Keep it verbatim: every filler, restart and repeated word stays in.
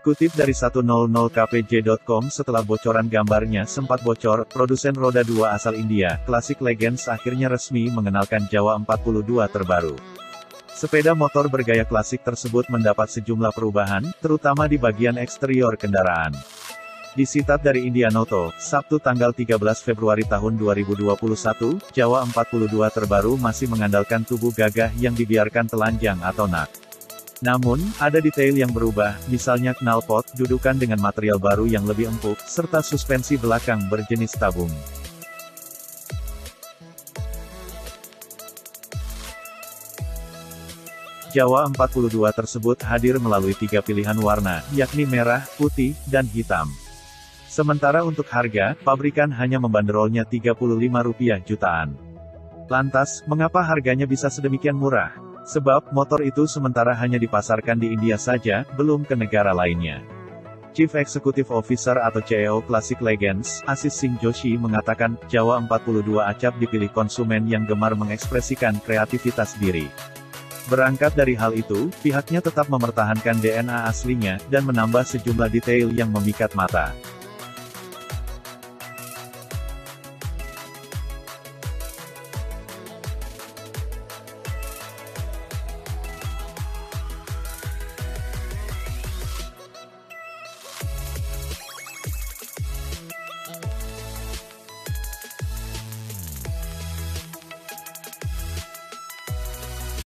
Dikutip dari seratus k p j titik com setelah bocoran gambarnya sempat bocor, produsen roda dua asal India, Classic Legends akhirnya resmi mengenalkan Jawa empat puluh dua terbaru. Sepeda motor bergaya klasik tersebut mendapat sejumlah perubahan, terutama di bagian eksterior kendaraan. Disitat dari Indianoto, Sabtu tanggal tiga belas Februari tahun dua ribu dua puluh satu, Jawa empat puluh dua terbaru masih mengandalkan tubuh gagah yang dibiarkan telanjang atau nak. Namun, ada detail yang berubah, misalnya knalpot, dudukan dengan material baru yang lebih empuk, serta suspensi belakang berjenis tabung. Jawa empat puluh dua tersebut hadir melalui tiga pilihan warna, yakni merah, putih, dan hitam. Sementara untuk harga, pabrikan hanya membanderolnya tiga puluh lima rupiah jutaan. Lantas, mengapa harganya bisa sedemikian murah? Sebab, motor itu sementara hanya dipasarkan di India saja, belum ke negara lainnya. Chief Executive Officer atau C E O Classic Legends, Asis Singh Joshi mengatakan, Jawa empat puluh dua acap dipilih konsumen yang gemar mengekspresikan kreativitas diri. Berangkat dari hal itu, pihaknya tetap mempertahankan D N A aslinya, dan menambah sejumlah detail yang memikat mata.